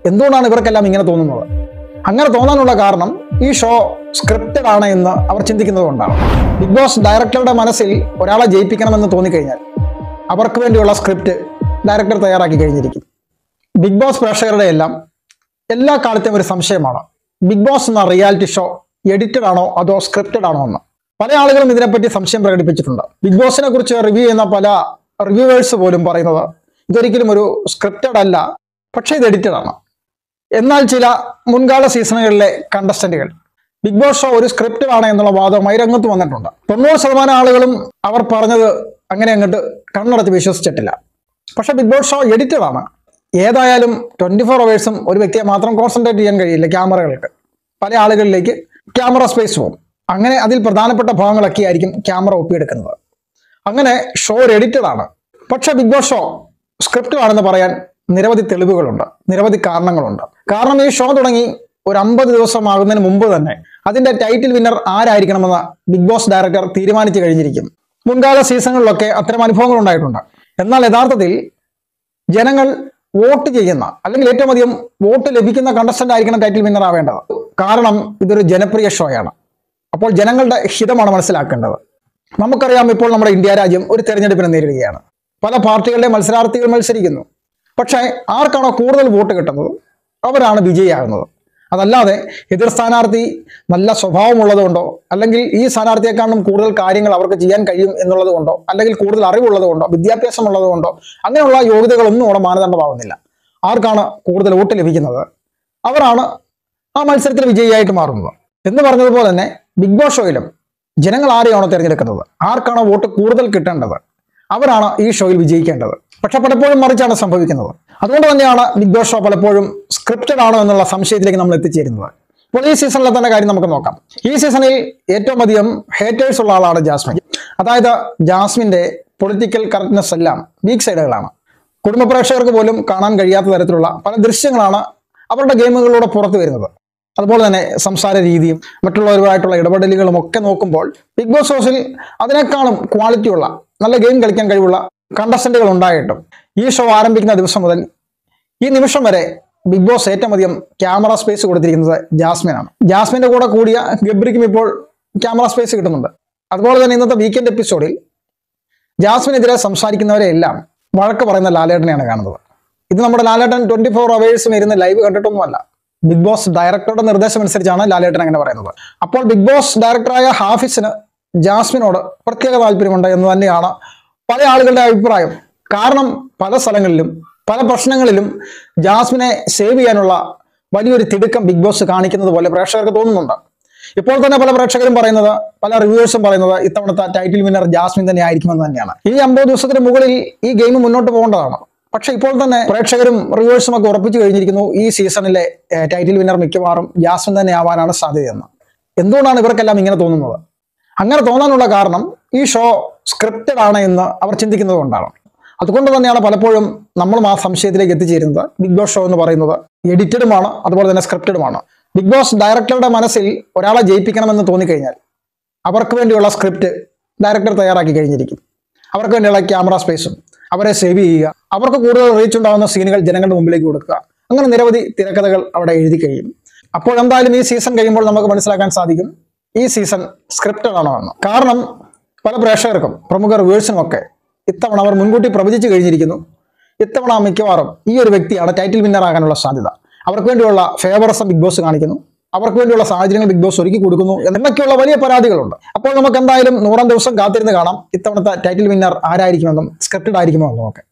എന്തുകൊണ്ടാണ് ഇവർക്കെല്ലാം ഇങ്ങനെ തോന്നുന്നത്? അങ്ങനെ തോന്നാനുള്ള കാരണം ഈ ഷോ സ്ക്രിപ്റ്റഡ് ആണ് എന്ന് അവർ ചിന്തിക്കുന്നത് കൊണ്ടാണ്. ബിഗ് ബോസ് ഡയറക്ടറുടെ മനസ്സിൽ ഒരാളെ ജയിപ്പിക്കണമെന്ന് തോന്നിക്കഴിഞ്ഞാൽ അവർക്ക് വേണ്ടിയുള്ള സ്ക്രിപ്റ്റ് ഡയറക്ടർ തയ്യാറാക്കി കഴിഞ്ഞിരിക്കും. ബിഗ് ബോസ് പ്രേക്ഷകരുടെ എല്ലാ കാലത്തെയും ഒരു സംശയമാണ്, ബിഗ് ബോസ് എന്ന റിയാലിറ്റി ഷോ എഡിറ്റഡ് ആണോ അതോ സ്ക്രിപ്റ്റഡ് ആണോ എന്ന്. പല ആളുകളും ഇതിനെപ്പറ്റി സംശയം പ്രകടിപ്പിച്ചിട്ടുണ്ട്. ബിഗ് ബോസിനെ കുറിച്ച് റിവ്യൂ ചെയ്യുന്ന പല റിവ്യൂവേഴ്സ് പോലും പറയുന്നത് ഇതൊരിക്കലും ഒരു സ്ക്രിപ്റ്റഡ് അല്ല, പക്ഷേ ഇത് എഡിറ്റഡ് ആണ്. എന്നാൽ ചില മുൻകാല സീസണുകളിലെ കണ്ടസ്റ്റന്റുകൾ ബിഗ് ബോസ് ഷോ ഒരു സ്ക്രിപ്റ്റഡ് ആണ് എന്നുള്ള വാദവുമായി രംഗത്ത് വന്നിട്ടുണ്ട്. 90% ആളുകളും അവർ പറഞ്ഞത് അങ്ങനെ അങ്ങോട്ട് കണ്ണടച്ച് വിശ്വസിച്ചിട്ടില്ല. പക്ഷെ ബിഗ് ബോസ് ഷോ എഡിറ്റഡ് ആണ്. ഏതായാലും 24 അവേഴ്സും ഒരു വ്യക്തിയെ മാത്രം കോൺസെൻട്രേറ്റ് ചെയ്യാൻ കഴിയില്ല. ക്യാമറകൾക്ക് പല ആളുകളിലേക്ക് ക്യാമറ സ്പേസ് പോകും. അങ്ങനെ അതിൽ പ്രധാനപ്പെട്ട ഭാഗങ്ങളൊക്കെ ആയിരിക്കും ക്യാമറ ഒപ്പിയെടുക്കുന്നത്. അങ്ങനെ ഷോ എഡിറ്റഡ് ആണ്. പക്ഷെ ബിഗ് ബോസ് ഷോ സ്ക്രിപ്റ്റഡ് ആണെന്ന് പറയാൻ നിരവധി തെളിവുകളുണ്ട്, നിരവധി കാരണങ്ങളുണ്ട്. കാരണം ഈ ഷോ തുടങ്ങി ഒരു 50 ദിവസം ആകുന്നതിന് മുമ്പ് തന്നെ അതിന്റെ ടൈറ്റിൽ വിന്നർ ആരായിരിക്കണമെന്ന് ബിഗ് ബോസ് ഡയറക്ടർ തീരുമാനിച്ചു കഴിഞ്ഞിരിക്കും. മുൻകാല സീസണുകളിലൊക്കെ അത്തരം അനുഭവങ്ങൾ ഉണ്ടായിട്ടുണ്ട്. എന്നാൽ യഥാർത്ഥത്തിൽ ജനങ്ങൾ വോട്ട് ചെയ്യുന്ന അല്ലെങ്കിൽ ഏറ്റവും അധികം വോട്ട് ലഭിക്കുന്ന കണ്ടസ്റ്റന്റ് ആയിരിക്കണം ടൈറ്റിൽ വിന്നർ ആവേണ്ടത്. കാരണം ഇതൊരു ജനപ്രിയ ഷോയാണ്. അപ്പോൾ ജനങ്ങളുടെ ഹിതമാണ് മനസ്സിലാക്കേണ്ടത്. നമുക്കറിയാം, ഇപ്പോൾ നമ്മുടെ ഇന്ത്യ രാജ്യം ഒരു തെരഞ്ഞെടുപ്പിനെ നേരിടുകയാണ്. പല പാർട്ടികളുടെ മത്സരാർത്ഥികൾ മത്സരിക്കുന്നു. പക്ഷേ ആർക്കാണോ കൂടുതൽ വോട്ട് കിട്ടുന്നത് അവരാണ് വിജയിയാകുന്നത്. അതല്ലാതെ എതിർ സ്ഥാനാർത്ഥി നല്ല സ്വഭാവമുള്ളതുകൊണ്ടോ അല്ലെങ്കിൽ ഈ സ്ഥാനാർത്ഥിയെക്കാളും കൂടുതൽ കാര്യങ്ങൾ അവർക്ക് ചെയ്യാൻ കഴിയും എന്നുള്ളത് കൊണ്ടോ അല്ലെങ്കിൽ കൂടുതൽ അറിവുള്ളത് കൊണ്ടോ വിദ്യാഭ്യാസം ഉള്ളത് കൊണ്ടോ അങ്ങനെയുള്ള യോഗ്യതകളൊന്നും അവിടെ മാനദണ്ഡമാവുന്നില്ല. ആർക്കാണ് കൂടുതൽ വോട്ട് ലഭിക്കുന്നത് അവരാണ് ആ മത്സരത്തിൽ വിജയിയായിട്ട് മാറുന്നത്. എന്ന് പറഞ്ഞതുപോലെ തന്നെ ബിഗ് ബോസ് ഷോയിലും ജനങ്ങൾ ആരെയാണോ തിരഞ്ഞെടുക്കുന്നത്, ആർക്കാണോ വോട്ട് കൂടുതൽ കിട്ടേണ്ടത് അവരാണ് ഈ ഷോയിൽ വിജയിക്കേണ്ടത്. പക്ഷെ പലപ്പോഴും മറിച്ചാണ് സംഭവിക്കുന്നത്. അതുകൊണ്ട് തന്നെയാണ് ബിഗ് ബോസ് ഷോ പലപ്പോഴും സ്ക്രിപ്റ്റഡ് ആണോ എന്നുള്ള സംശയത്തിലേക്ക് നമ്മൾ എത്തിച്ചേരുന്നത്. ഇപ്പോൾ ഈ സീസണിലെ തന്നെ കാര്യം നമുക്ക് നോക്കാം. ഈ സീസണിൽ ഏറ്റവും അധികം ഹേറ്റേഴ്സ് ഉള്ള ആളാണ് ജാസ്മിൻ. അതായത് ജാസ്മിന്റെ പൊളിറ്റിക്കൽ കറക്റ്റ്നെസ് എല്ലാം വീക്ക് സൈഡുകളാണ്. കുടുംബ പ്രേക്ഷകർക്ക് പോലും കാണാൻ കഴിയാത്ത തരത്തിലുള്ള പല ദൃശ്യങ്ങളാണ് അവരുടെ ഗെയിമുകളിലൂടെ പുറത്തു വരുന്നത്. അതുപോലെ തന്നെ സംസാര രീതിയും മറ്റുള്ളവരുമായിട്ടുള്ള ഇടപെടലുകളും ഒക്കെ നോക്കുമ്പോൾ ബിഗ് ബോസ് ഹൗസിൽ അതിനേക്കാളും ക്വാളിറ്റിയുള്ള നല്ല ഗെയിം കളിക്കാൻ കഴിവുള്ള കണ്ടസ്റ്റന്റുകൾ ഉണ്ടായിട്ടും ഈ ഷോ ആരംഭിക്കുന്ന ദിവസം മുതൽ ഈ നിമിഷം വരെ ബിഗ് ബോസ് ഏറ്റവും അധികം ക്യാമറ സ്പേസ് കൊടുത്തിരിക്കുന്നത് ജാസ്മിനാണ്. ജാസ്മിന്റെ കൂടെ കൂടിയ ഗബ്രിക്കും ഇപ്പോൾ ക്യാമറ സ്പേസ് കിട്ടുന്നുണ്ട്. അതുപോലെ തന്നെ ഇന്നത്തെ വീക്കെൻഡ് എപ്പിസോഡിൽ ജാസ്മിനെതിരെ സംസാരിക്കുന്നവരെ എല്ലാം വഴക്ക് പറയുന്ന ലാലേട്ടനെയാണ് കാണുന്നത്. ഇത് നമ്മുടെ ലാലേട്ടൻ 24 അവേഴ്സും ഇരുന്ന് ലൈവ് കണ്ടിട്ടൊന്നുമല്ല. ബിഗ് ബോസ് ഡയറക്ടറുടെ നിർദ്ദേശം അനുസരിച്ചാണ് ലാലേട്ടൻ അങ്ങനെ പറയുന്നത്. അപ്പോൾ ബിഗ് ബോസ് ഡയറക്ടറായ ഹാഫിസിന് ജാസ്മിനോട് പ്രത്യേക താല്പര്യമുണ്ട് എന്ന് തന്നെയാണ് പല ആളുകളുടെ അഭിപ്രായം. കാരണം പല സ്ഥലങ്ങളിലും പല പ്രശ്നങ്ങളിലും ജാസ്മിനെ സേവ് ചെയ്യാനുള്ള വലിയൊരു തിടുക്കം ബിഗ് ബോസ് കാണിക്കുന്നത് പോലെ പ്രേക്ഷകർക്ക് തോന്നുന്നുണ്ട്. ഇപ്പോൾ തന്നെ പല പ്രേക്ഷകരും പറയുന്നത്, പല റിവ്യൂവേഴ്സും പറയുന്നത് ഇത്തവണത്തെ ടൈറ്റിൽ വിന്നർ ജാസ്മിൻ തന്നെ ആയിരിക്കുമെന്ന് തന്നെയാണ്. ഈ 50 ദിവസത്തിന് മുകളിൽ ഈ ഗെയിം മുന്നോട്ട് പോകേണ്ടതാണ്. പക്ഷെ ഇപ്പോൾ തന്നെ പ്രേക്ഷകരും റിവ്യൂവേഴ്സും ഒക്കെ ഉറപ്പിച്ചു കഴിഞ്ഞിരിക്കുന്നു ഈ സീസണിലെ ടൈറ്റിൽ വിന്നർ മിക്കവാറും ജാസ്മിൻ തന്നെ ആവാനാണ് സാധ്യതയെന്ന്. എന്തുകൊണ്ടാണ് ഇവർക്കെല്ലാം ഇങ്ങനെ തോന്നുന്നത്? അങ്ങനെ തോന്നാനുള്ള കാരണം ഈ ഷോ സ്ക്രിപ്റ്റഡ് ആണ് എന്ന് അവർ ചിന്തിക്കുന്നത് കൊണ്ടാണ്. അതുകൊണ്ട് തന്നെയാണ് പലപ്പോഴും നമ്മളും ആ സംശയത്തിലേക്ക് എത്തിച്ചേരുന്നത്. ബിഗ് ബോസ് ഷോ എന്ന് പറയുന്നത് എഡിറ്റഡുമാണ്, അതുപോലെ തന്നെ സ്ക്രിപ്റ്റഡുമാണ്. ബിഗ് ബോസ് ഡയറക്ടറുടെ മനസ്സിൽ ഒരാളെ ജയിപ്പിക്കണമെന്ന് തോന്നിക്കഴിഞ്ഞാൽ അവർക്ക് വേണ്ടിയുള്ള സ്ക്രിപ്റ്റ് ഡയറക്ടർ തയ്യാറാക്കി കഴിഞ്ഞിരിക്കും. അവർക്ക് വേണ്ടിയുള്ള ക്യാമറ സ്പേസും അവരെ സേവ് ചെയ്യുക, അവർക്ക് കൂടുതൽ റീച്ച് ഉണ്ടാകുന്ന സീനുകൾ ജനങ്ങളുടെ മുമ്പിലേക്ക് കൊടുക്കുക, അങ്ങനെ നിരവധി തിരക്കഥകൾ അവിടെ എഴുതി കഴിയും. അപ്പോൾ എന്തായാലും ഈ സീസൺ കഴിയുമ്പോൾ നമുക്ക് മനസ്സിലാക്കാൻ സാധിക്കും ഈ സീസൺ സ്ക്രിപ്റ്റഡ് ആണോ എന്ന്. കാരണം പല പ്രേക്ഷകർക്കും പ്രമുഖ റിവ്യൂവേഴ്സിനും ഒക്കെ ഇത്തവണ അവർ മുൻകൂട്ടി പ്രവചിച്ചു കഴിഞ്ഞിരിക്കുന്നു ഇത്തവണ മിക്കവാറും ഈ ഒരു വ്യക്തിയാണ് ടൈറ്റിൽ വിന്നർ ആകാനുള്ള സാധ്യത. അവർക്ക് വേണ്ടിയുള്ള ഫേവറസം ബിഗ് ബോസ് കാണിക്കുന്നു, അവർക്ക് വേണ്ടിയുള്ള സാഹചര്യങ്ങൾ ബിഗ് ബോസ് ഒരുക്കി കൊടുക്കുന്നു എന്നൊക്കെയുള്ള വലിയ പരാതികളുണ്ട്. അപ്പോൾ നമുക്ക് എന്തായാലും 100 ദിവസം കാത്തിരുന്ന് കാണാം ഇത്തവണത്തെ ടൈറ്റിൽ വിന്നർ ആരായിരിക്കുമെന്നും സ്ക്രിപ്റ്റഡ് ആയിരിക്കുമോ എന്നും ഒക്കെ.